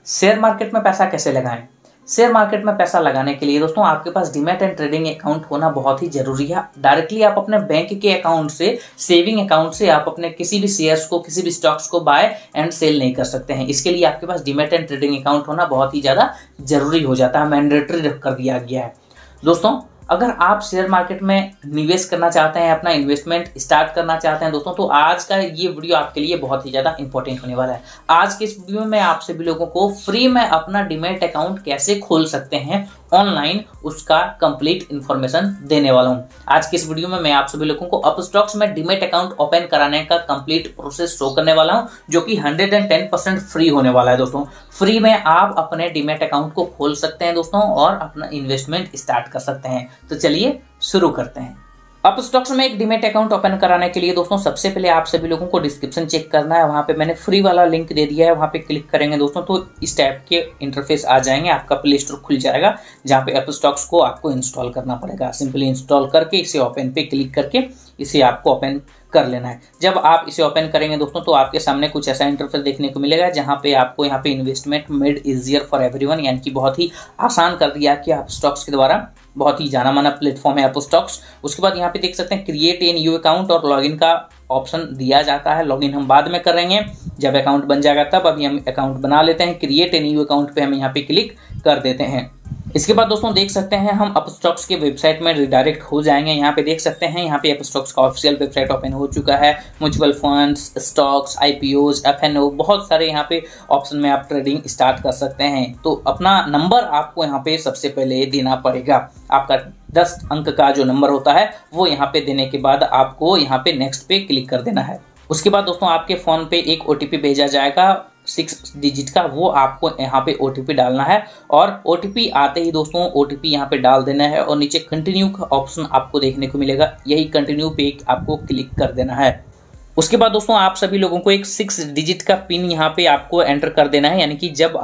Share market में पैसा कैसे लगाएं। शेयर मार्केट में पैसा लगाने के लिए दोस्तों आपके पास डीमैट एंड ट्रेडिंग अकाउंट होना बहुत ही जरूरी है। डायरेक्टली आप अपने बैंक के अकाउंट से, सेविंग अकाउंट से आप अपने किसी भी शेयर्स को, किसी भी स्टॉक्स को बाय एंड सेल नहीं कर सकते हैं। इसके लिए आपके पास डीमैट एंड ट्रेडिंग अकाउंट होना बहुत ही ज्यादा जरूरी हो जाता है, मैंडेटरी कर दिया गया है। दोस्तों अगर आप शेयर मार्केट में निवेश करना चाहते हैं, अपना इन्वेस्टमेंट स्टार्ट करना चाहते हैं दोस्तों, तो आज का ये वीडियो आपके लिए बहुत ही ज़्यादा इंपॉर्टेंट होने वाला है। आज के इस वीडियो में मैं आप सभी लोगों को फ्री में अपना डीमैट अकाउंट कैसे खोल सकते हैं ऑनलाइन, उसका कंप्लीट इन्फॉर्मेशन देने वाला हूं। आज के इस वीडियो में मैं आप सभी लोगों को अपस्टॉक्स में डीमैट अकाउंट ओपन कराने का कंप्लीट प्रोसेस शो करने वाला हूं, जो कि 110% फ्री होने वाला है। दोस्तों फ्री में आप अपने डीमैट अकाउंट को खोल सकते हैं दोस्तों, और अपना इन्वेस्टमेंट स्टार्ट कर सकते हैं। तो चलिए शुरू करते हैं। अपस्टॉक्स में एक डीमैट अकाउंट ओपन कराने के लिए दोस्तों सबसे पहले आप सभी लोगों को डिस्क्रिप्शन चेक करना है। वहां पे मैंने फ्री वाला लिंक दे दिया है, वहां पे क्लिक करेंगे दोस्तों तो इस टाइप के इंटरफेस आ जाएंगे, आपका प्ले स्टोर खुल जाएगा, जहां पे अपस्टॉक्स को आपको इंस्टॉल करना पड़ेगा। सिंपली इंस्टॉल करके इसे ओपन पे क्लिक करके इसे आपको ओपन कर लेना है। जब आप इसे ओपन करेंगे दोस्तों तो आपके सामने कुछ ऐसा इंटरफेस देखने को मिलेगा, जहां पे आपको यहाँ पे investment made easier for everyone, यानी कि बहुत ही आसान कर दिया कि आप स्टॉक्स के द्वारा, बहुत ही जाना माना प्लेटफॉर्म है अपस्टॉक्स। उसके बाद यहाँ पे देख सकते हैं क्रिएट ए न्यू अकाउंट और लॉगिन का ऑप्शन दिया जाता है। लॉगिन हम बाद में करेंगे, जब अकाउंट बन जाएगा तब। अभी हम अकाउंट बना लेते हैं। क्रिएट ए न्यू अकाउंट पे हम यहाँ पे क्लिक कर देते हैं। इसके बाद दोस्तों देख सकते हैं हम अपस्टॉक्स के वेबसाइट में रिडायरेक्ट हो जाएंगे। यहाँ पे देख सकते हैं, यहाँ पे अपस्टॉक्स का ऑफिशियल वेबसाइट ओपन हो चुका है। Mutual funds, stocks, IPOs, FNO, बहुत सारे यहाँ पे ऑप्शन में आप ट्रेडिंग स्टार्ट कर सकते हैं। तो अपना नंबर आपको यहाँ पे सबसे पहले देना पड़ेगा। आपका 10 अंक का जो नंबर होता है वो यहाँ पे देने के बाद आपको यहाँ पे नेक्स्ट पे क्लिक कर देना है। उसके बाद दोस्तों आपके फोन पे एक OTP भेजा जाएगा 6 डिजिट का, वो आपको यहाँ पे OTP डालना है। और OTP आते ही दोस्तों OTP यहाँ पे डाल देना है, और नीचे कंटिन्यू का ऑप्शन आपको देखने को मिलेगा, यही कंटिन्यू पे आपको क्लिक कर देना है। उसके बाद दोस्तों आप सभी लोगों को एक 6 डिजिट का पिन यहाँ पे आपको एंटर कर देना है, यानी कि जब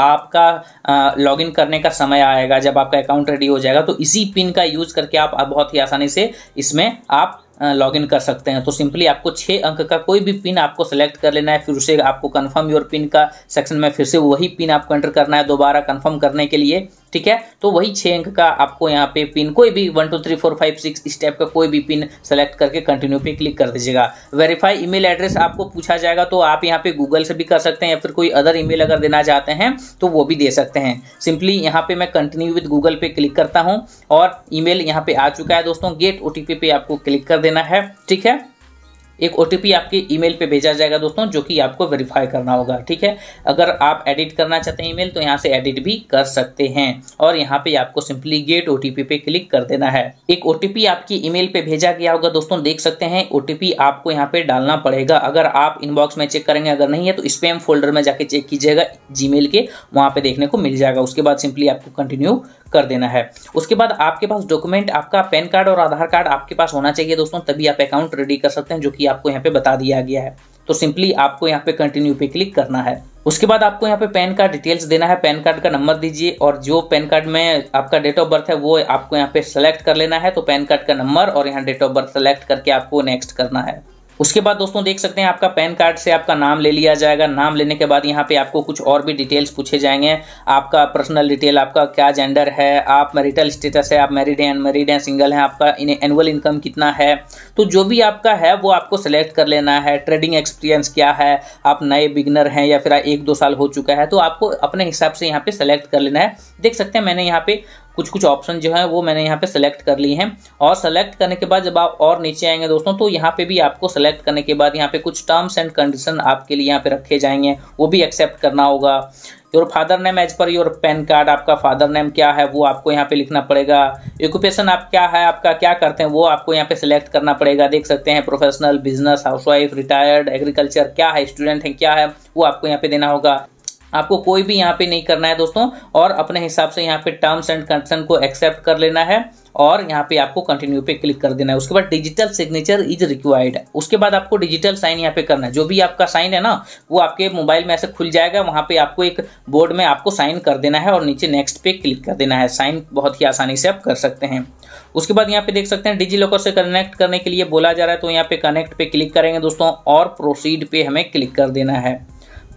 आपका लॉगिन करने का समय आएगा, जब आपका अकाउंट रेडी हो जाएगा, तो इसी पिन का यूज करके आप बहुत ही आसानी से इसमें आप लॉगिन कर सकते हैं। तो सिंपली आपको 6 अंक का कोई भी पिन आपको सेलेक्ट कर लेना है, फिर उसे आपको कंफर्म योर पिन का सेक्शन में फिर से वही पिन आपको एंटर करना है दोबारा कंफर्म करने के लिए, ठीक है। तो वही 6 अंक का आपको यहाँ पे पिन, कोई भी 1 2 3 4 5 6 इस टाइप का कोई भी पिन सेलेक्ट करके कंटिन्यू पे क्लिक कर दीजिएगा। वेरीफाई ईमेल एड्रेस आपको पूछा जाएगा, तो आप यहाँ पे गूगल से भी कर सकते हैं, या फिर कोई अदर ईमेल अगर देना चाहते हैं तो वो भी दे सकते हैं। सिंपली यहाँ पे मैं कंटिन्यू विद गूगल पे क्लिक करता हूँ, और ईमेल यहाँ पे आ चुका है दोस्तों। गेट OTP पे आपको क्लिक कर देना है, ठीक है। एक OTP आपके ईमेल पे भेजा जाएगा दोस्तों, जो कि आपको वेरीफाई करना होगा, ठीक है। अगर आप एडिट करना चाहते हैं ईमेल, तो यहाँ से एडिट भी कर सकते हैं, और यहाँ पे आपको सिंपली गेट OTP पे क्लिक कर देना है। एक OTP आपकी ईमेल पे भेजा गया होगा दोस्तों, देख सकते हैं। OTP आपको यहाँ पे डालना पड़ेगा। अगर आप इनबॉक्स में चेक करेंगे, अगर नहीं है तो स्पैम फोल्डर में जाके चेक कीजिएगा जीमेल के, वहां पे देखने को मिल जाएगा। उसके बाद सिंपली आपको कंटिन्यू कर देना है। उसके बाद आपके पास डॉक्यूमेंट, आपका पैन कार्ड और आधार कार्ड आपके पास होना चाहिए दोस्तों, तभी आप अकाउंट रेडी कर सकते हैं, जो कि आपको यहाँ पे बता दिया गया है। तो सिंपली आपको यहाँ पे कंटिन्यू पे क्लिक करना है। उसके बाद आपको यहाँ पे पैन कार्ड डिटेल्स देना है, पैन कार्ड का नंबर दीजिए, और जो पैन कार्ड में आपका डेट ऑफ बर्थ है वो आपको यहाँ पे सेलेक्ट कर लेना है। तो पैन कार्ड का नंबर और यहाँ डेट ऑफ बर्थ सेलेक्ट करके आपको नेक्स्ट करना है। उसके बाद दोस्तों देख सकते हैं आपका पैन कार्ड से आपका नाम ले लिया जाएगा। नाम लेने के बाद यहाँ पे आपको कुछ और भी डिटेल्स पूछे जाएंगे, आपका पर्सनल डिटेल, आपका क्या जेंडर है, आप मैरिटल स्टेटस है, आप मैरिड हैं, अनमैरिड हैं, सिंगल हैं, आपका एनुअल इनकम कितना है, तो जो भी आपका है वो आपको सेलेक्ट कर लेना है। ट्रेडिंग एक्सपीरियंस क्या है, आप नए बिगनर हैं या फिर 1-2 साल हो चुका है, तो आपको अपने हिसाब से यहाँ पे सेलेक्ट कर लेना है। देख सकते हैं मैंने यहाँ पे कुछ ऑप्शन जो है वो मैंने यहाँ पे सेलेक्ट कर ली हैं, और सेलेक्ट करने के बाद जब आप और नीचे आएंगे दोस्तों, तो यहाँ पे भी आपको सेलेक्ट करने के बाद यहाँ पे कुछ टर्म्स एंड कंडीशन आपके लिए यहाँ पे रखे जाएंगे, वो भी एक्सेप्ट करना होगा। Your father name as per your PAN card, आपका फादर नेम क्या है वो आपको यहाँ पे लिखना पड़ेगा। ऑक्यूपेशन आप क्या है, आपका क्या करते हैं वो आपको यहाँ पे सिलेक्ट करना पड़ेगा। देख सकते हैं professional, business, housewife, retired, agriculture क्या है, स्टूडेंट है क्या है, वो आपको यहाँ पे देना होगा। आपको कोई भी यहाँ पे नहीं करना है दोस्तों, और अपने हिसाब से यहाँ पे टर्म्स एंड कंडीशन को एक्सेप्ट कर लेना है, और यहाँ पे आपको कंटिन्यू पे क्लिक कर देना है। उसके बाद डिजिटल सिग्नेचर इज रिक्वायर्ड, उसके बाद आपको डिजिटल साइन यहाँ पे करना है। जो भी आपका साइन है ना, वो आपके मोबाइल में ऐसे खुल जाएगा, वहाँ पे आपको एक बोर्ड में आपको साइन कर देना है, और नीचे नेक्स्ट पे क्लिक कर देना है। साइन बहुत ही आसानी से आप कर सकते हैं। उसके बाद यहाँ पे देख सकते हैं डिजी लॉकर से कनेक्ट करने के लिए बोला जा रहा है, तो यहाँ पे कनेक्ट पे क्लिक करेंगे दोस्तों, और प्रोसीड पे हमें क्लिक कर देना है।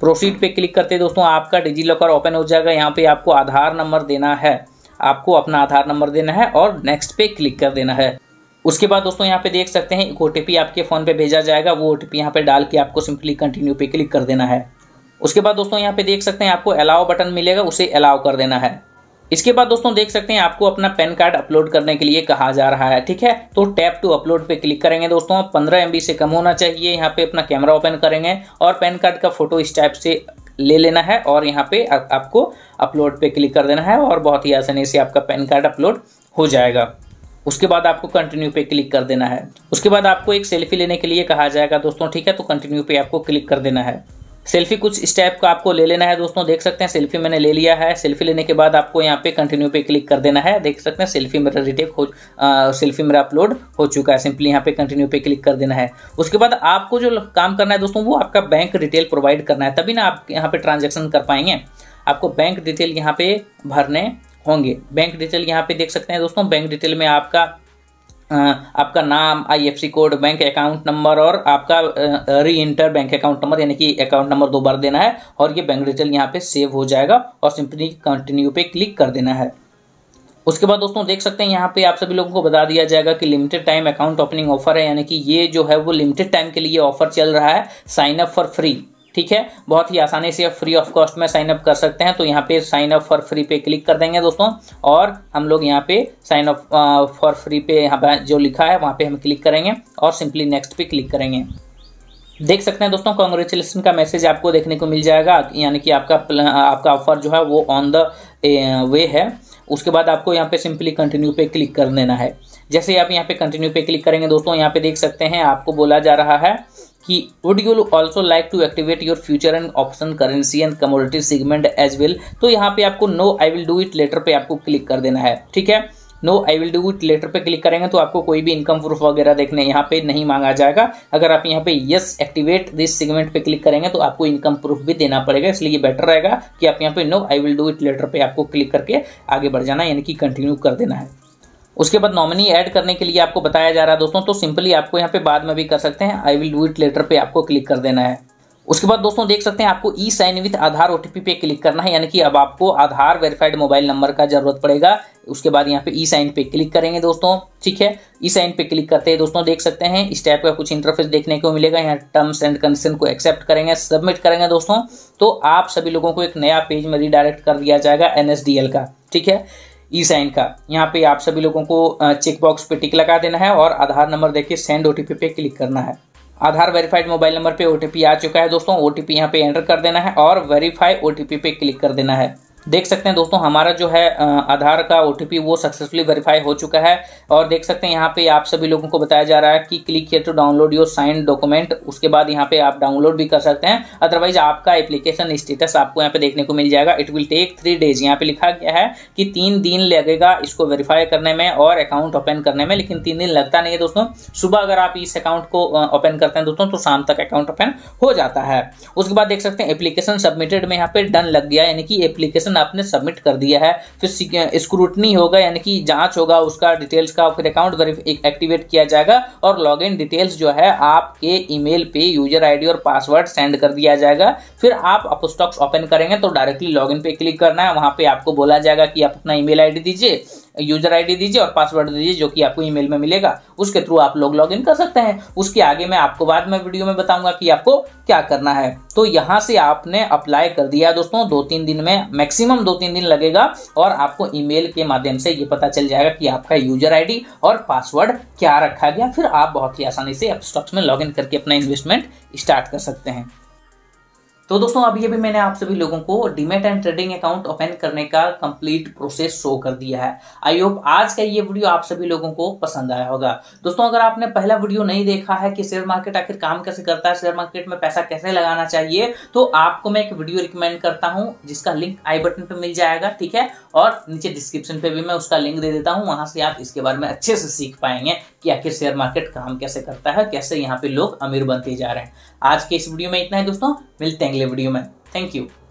प्रोसीड पे क्लिक करते हैं दोस्तों आपका डिजी लॉकर ओपन हो जाएगा। यहाँ पे आपको आधार नंबर देना है, आपको अपना आधार नंबर देना है और नेक्स्ट पे क्लिक कर देना है। उसके बाद दोस्तों यहाँ पे देख सकते हैं एक OTP आपके फ़ोन पे भेजा जाएगा, वो OTP यहाँ पे डाल के आपको सिंपली कंटिन्यू पे क्लिक कर देना है। उसके बाद दोस्तों यहाँ पे देख सकते हैं आपको अलाउ बटन मिलेगा, उसे अलाउ कर देना है। इसके बाद दोस्तों देख सकते हैं आपको अपना पैन कार्ड अपलोड करने के लिए कहा जा रहा है, ठीक है। तो टैप टू अपलोड पे क्लिक करेंगे दोस्तों, 15 MB से कम होना चाहिए। यहाँ पे अपना कैमरा ओपन करेंगे और पैन कार्ड का फोटो इस टाइप से ले लेना है और यहाँ पे आपको अपलोड पे क्लिक कर देना है और बहुत ही आसानी से आपका पैन कार्ड अपलोड हो जाएगा। उसके बाद आपको कंटिन्यू पे क्लिक कर देना है। उसके बाद आपको एक सेल्फी लेने के लिए कहा जाएगा दोस्तों, ठीक है। तो कंटिन्यू पे आपको क्लिक कर देना है। सेल्फी कुछ इस टाइप का आपको ले लेना है दोस्तों, देख सकते हैं सेल्फी मैंने ले लिया है। सेल्फी लेने के बाद आपको यहाँ पे कंटिन्यू पे क्लिक कर देना है। देख सकते हैं सेल्फी मेरा सेल्फी मेरा अपलोड हो चुका है। सिंपली यहाँ पे कंटिन्यू पे क्लिक कर देना है। उसके बाद आपको जो काम करना है दोस्तों वो आपका बैंक डिटेल प्रोवाइड करना है, तभी ना आप यहाँ पे ट्रांजेक्शन कर पाएंगे। आपको बैंक डिटेल यहाँ पे भरने होंगे। बैंक डिटेल यहाँ पे देख सकते हैं दोस्तों, बैंक डिटेल में आपका नाम, IFSC code, bank account number और आपका री इंटर बैंक अकाउंट नंबर यानी कि अकाउंट नंबर 2 बार देना है और ये बैंक डिटेल यहाँ पे सेव हो जाएगा और सिंपली कंटिन्यू पे क्लिक कर देना है। उसके बाद दोस्तों देख सकते हैं यहाँ पे आप सभी लोगों को बता दिया जाएगा कि limited time account opening offer है, यानी कि ये जो है वो लिमिटेड टाइम के लिए ऑफर चल रहा है। साइन अप फॉर फ्री, ठीक है। बहुत ही आसानी से आप फ्री ऑफ कॉस्ट में साइन अप कर सकते हैं। तो यहाँ पे साइन अप फॉर फ्री पे क्लिक कर देंगे दोस्तों और हम लोग यहाँ पे साइन अप फॉर फ्री पे यहाँ पे जो लिखा है वहाँ पे हम क्लिक करेंगे और सिंपली नेक्स्ट पे क्लिक करेंगे। देख सकते हैं दोस्तों कांग्रेचुलेसन का मैसेज आपको देखने को मिल जाएगा, यानी कि आपका ऑफर जो है वो ऑन द वे है। उसके बाद आपको यहाँ पे सिंपली कंटिन्यू पे क्लिक कर देना है। जैसे आप यहाँ पे कंटिन्यू पे क्लिक करेंगे दोस्तों, यहाँ पे देख सकते हैं आपको बोला जा रहा है कि would you also like to activate your future and option currency and commodity segment as well. तो यहाँ पे आपको no I will do it later पे आपको क्लिक कर देना है, ठीक है। No I will do it later पे क्लिक करेंगे तो आपको कोई भी इनकम प्रूफ वगैरह देखने यहाँ पे नहीं मांगा जाएगा। अगर आप यहाँ पे यस एक्टिवेट दिस सेगमेंट पे क्लिक करेंगे तो आपको इनकम प्रूफ भी देना पड़ेगा, इसलिए बेटर रहेगा कि आप यहाँ पे no I will do it later पे आपको क्लिक करके आगे बढ़ जाना, यानी कि कंटिन्यू कर देना है। उसके बाद नॉमिनी ऐड करने के लिए आपको बताया जा रहा है दोस्तों, तो सिंपली आपको यहाँ पे बाद में भी कर सकते हैं, I will do it later पे आपको क्लिक कर देना है। उसके बाद दोस्तों देख सकते हैं आपको e sign with Aadhaar OTP पे क्लिक करना है, यानी कि अब आपको आधार वेरीफाइड मोबाइल नंबर का जरूरत पड़ेगा। उसके बाद यहाँ पे ई साइन पे क्लिक करेंगे दोस्तों, ठीक है। ई साइन पे क्लिक करते हैं दोस्तों देख सकते हैं इस टाइप का कुछ इंटरफेस देखने को मिलेगा। यहाँ टर्म्स एंड कंडीशन को एक्सेप्ट करेंगे, सबमिट करेंगे दोस्तों, तो आप सभी लोगों को एक नया पेज में रीडायरेक्ट कर दिया जाएगा NSDL का, ठीक है, ई साइन का। यहाँ पे आप सभी लोगों को चेक बॉक्स पे टिक लगा देना है और आधार नंबर देके सेंड OTP पे क्लिक करना है। आधार वेरीफाइड मोबाइल नंबर पे OTP आ चुका है दोस्तों, OTP यहाँ पे एंटर कर देना है और वेरीफाई OTP पे क्लिक कर देना है। देख सकते हैं दोस्तों हमारा जो है आधार का OTP वो सक्सेसफुली वेरीफाई हो चुका है और देख सकते हैं यहाँ पे आप सभी लोगों को बताया जा रहा है कि click here to download your signed document. उसके बाद यहाँ पे आप डाउनलोड भी कर सकते हैं, अदरवाइज आपका एप्लीकेशन स्टेटस आपको यहाँ पे देखने को मिल जाएगा। इट विल टेक 3 days, यहाँ पे लिखा गया है कि 3 दिन लगेगा इसको वेरीफाई करने में और अकाउंट ओपन करने में, लेकिन 3 दिन लगता नहीं है दोस्तों। सुबह अगर आप इस अकाउंट को ओपन करते हैं दोस्तों तो शाम तक अकाउंट ओपन हो जाता है। उसके बाद देख सकते हैं एप्लीकेशन सबमिटेड में यहाँ पे डन लग गया, यानी कि एप्लीकेशन आपने सबमिट कर दिया है। फिर स्क्रूटनी होगा, यानी कि जांच होगा उसका डिटेल्स का, फिर अकाउंट एक्टिवेट किया जाएगा और लॉगिन डिटेल्स जो है आपके ईमेल पे यूजर आईडी और पासवर्ड सेंड कर दिया जाएगा। फिर आप अपस्टॉक्स ओपन करेंगे तो डायरेक्टली लॉगिन पे क्लिक करना है। वहां पे आपको बोला जाएगा कि आप अपना ईमेल आईडी दीजिए, यूजर आईडी दीजिए और पासवर्ड दीजिए, जो कि आपको ईमेल में मिलेगा। उसके थ्रू आप लोग लॉगिन कर सकते हैं। उसके आगे मैं आपको बाद में वीडियो में बताऊंगा कि आपको क्या करना है। तो यहाँ से आपने अप्लाई कर दिया दोस्तों, 2-3 दिन में, मैक्सिमम 2-3 दिन लगेगा और आपको ईमेल के माध्यम से ये पता चल जाएगा कि आपका यूजर आईडी और पासवर्ड क्या रखा गया। फिर आप बहुत ही आसानी से अपस्टॉक्स में लॉगिन करके अपना इन्वेस्टमेंट स्टार्ट कर सकते हैं। तो दोस्तों अभी अभी मैंने आप सभी लोगों को demat and trading account open करने का कंप्लीट प्रोसेस शो कर दिया है। आई होप आज का ये वीडियो आप सभी लोगों को पसंद आया होगा। दोस्तों अगर आपने पहला वीडियो नहीं देखा है कि शेयर मार्केट आखिर काम कैसे करता है, शेयर मार्केट में पैसा कैसे लगाना चाहिए, तो आपको मैं एक वीडियो रिकमेंड करता हूं जिसका लिंक आई बटन पे मिल जाएगा, ठीक है, और नीचे डिस्क्रिप्शन पे भी मैं उसका लिंक दे देता हूं। वहां से आप इसके बारे में अच्छे से सीख पाएंगे कि आखिर शेयर मार्केट काम कैसे करता है, कैसे यहाँ पे लोग अमीर बनते जा रहे हैं। आज के इस वीडियो में इतना है दोस्तों, मिलते हैं अगले वीडियो में। Thank you.